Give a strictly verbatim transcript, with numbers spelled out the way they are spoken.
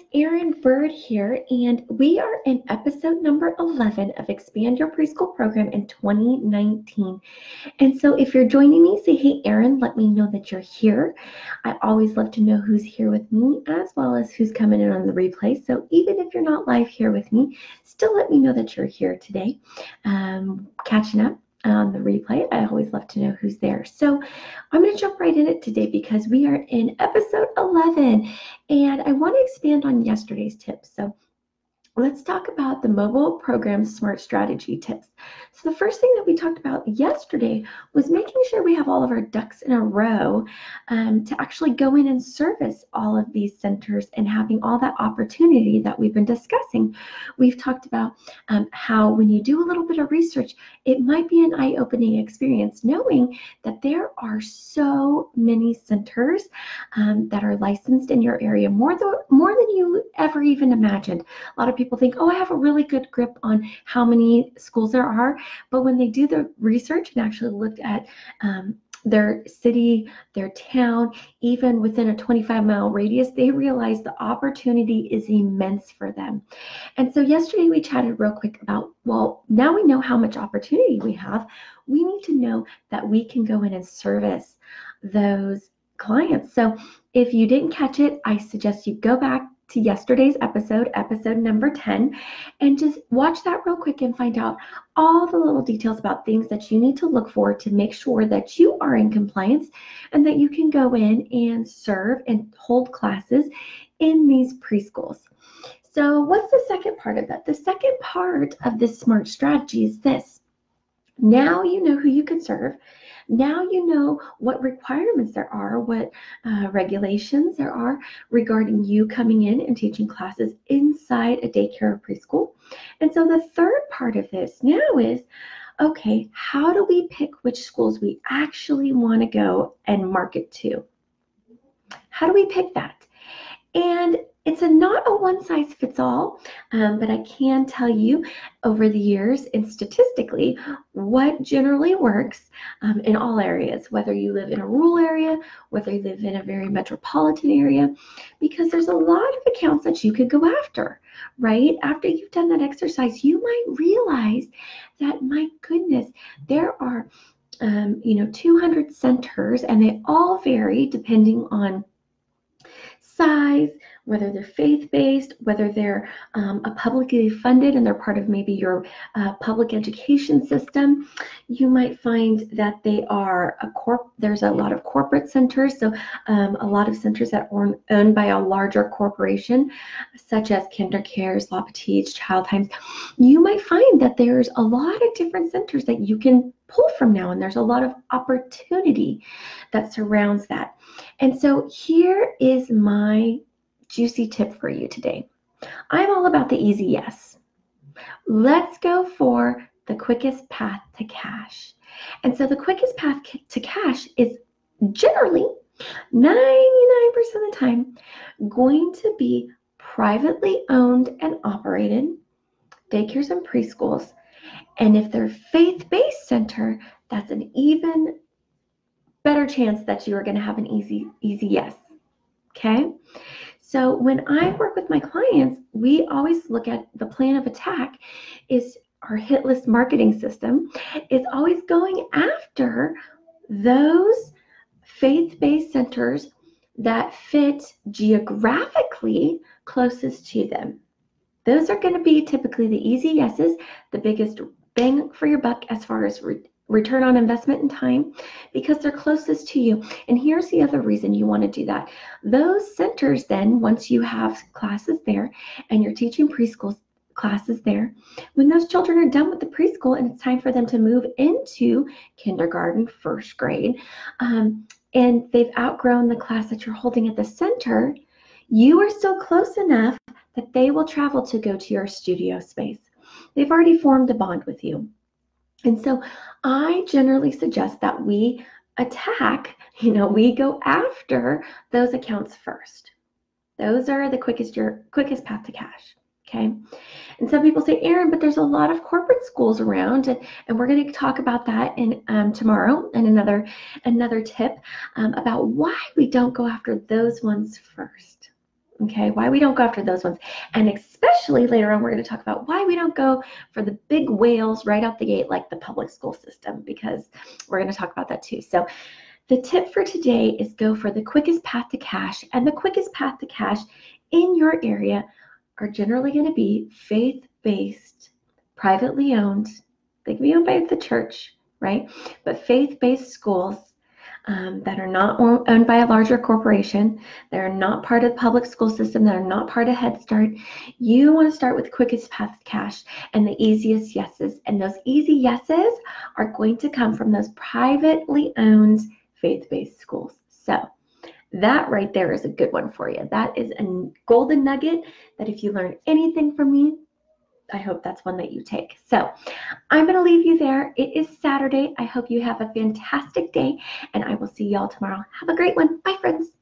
Erin Bird here, and we are in episode number eleven of Expand Your Preschool Program in twenty nineteen. And so if you're joining me, say, hey, Erin, let me know that you're here. I always love to know who's here with me as well as who's coming in on the replay. So even if you're not live here with me, still let me know that you're here today, um, catching up on the replay. I always love to know who's there. So I'm going to jump right in it today because we are in episode eleven, and I want to expand on yesterday's tips. So let's talk about the mobile program smart strategy tips. So the first thing that we talked about yesterday was making sure we have all of our ducks in a row um, to actually go in and service all of these centers and having all that opportunity that we've been discussing. We've talked about um, how when you do a little bit of research, it might be an eye-opening experience knowing that there are so many centers um, that are licensed in your area, more, than, more than you ever even imagined. A lot of people think, oh, I have a really good grip on how many schools there are. But when they do the research and actually look at um, their city, their town, even within a twenty-five mile radius, they realize the opportunity is immense for them. And so yesterday we chatted real quick about, well, now we know how much opportunity we have. We need to know that we can go in and service those clients. So if you didn't catch it, I suggest you go back to yesterday's episode, episode number ten, and just watch that real quick and find out all the little details about things that you need to look for to make sure that you are in compliance and that you can go in and serve and hold classes in these preschools. So what's the second part of that? The second part of this smart strategy is this. Now you know who you can serve. Now you know what requirements there are, what uh, regulations there are regarding you coming in and teaching classes inside a daycare or preschool. And so the third part of this now is, okay, how do we pick which schools we actually want to go and market to? How do we pick that? And it's a not a one-size-fits-all, um, but I can tell you over the years and statistically what generally works um, in all areas, whether you live in a rural area, whether you live in a very metropolitan area, because there's a lot of accounts that you could go after, right? After you've done that exercise, you might realize that, my goodness, there are, um, you know, two hundred centers, and they all vary depending on size, whether they're faith-based, whether they're um, a publicly funded and they're part of maybe your uh, public education system. You might find that they are a corp. There's a lot of corporate centers, so um, a lot of centers that are owned by a larger corporation, such as KinderCares, La Petite, Child Times. You might find that there's a lot of different centers that you can pull from now, and there's a lot of opportunity that surrounds that. And so here is my juicy tip for you today. I'm all about the easy yes. Let's go for the quickest path to cash. And so the quickest path to cash is generally ninety-nine percent of the time going to be privately owned and operated daycares and preschools. And if they're faith-based center, that's an even better chance that you are going to have an easy, easy yes. Okay? So when I work with my clients, we always look at the plan of attack is our hit list marketing system. It's always going after those faith-based centers that fit geographically closest to them. Those are going to be typically the easy yeses, the biggest bang for your buck as far as re- return on investment and time, because they're closest to you. And here's the other reason you want to do that. Those centers then, once you have classes there and you're teaching preschool classes there, when those children are done with the preschool and it's time for them to move into kindergarten, first grade, um, and they've outgrown the class that you're holding at the center, you are still close enough that they will travel to go to your studio space. They've already formed a bond with you. And so I generally suggest that we attack, you know, we go after those accounts first. Those are the quickest your quickest path to cash. Okay. And some people say, Erin, but there's a lot of corporate schools around, and, and we're going to talk about that in um, tomorrow and another another tip um, about why we don't go after those ones first. Okay, why we don't go after those ones. And especially later on, we're going to talk about why we don't go for the big whales right out the gate like the public school system, because we're going to talk about that too. So the tip for today is go for the quickest path to cash. And the quickest path to cash in your area are generally going to be faith-based, privately owned. They can be owned by the church, right? But faith-based schools um, that are not owned by a larger corporation, that are not part of the public school system, that are not part of Head Start. You want to start with quickest path to cash and the easiest yeses. And those easy yeses are going to come from those privately owned faith-based schools. So that right there is a good one for you. That is a golden nugget that if you learn anything from me, I hope that's one that you take. So I'm going to leave you there. It is Saturday. I hope you have a fantastic day, and I will see y'all tomorrow. Have a great one. Bye, friends.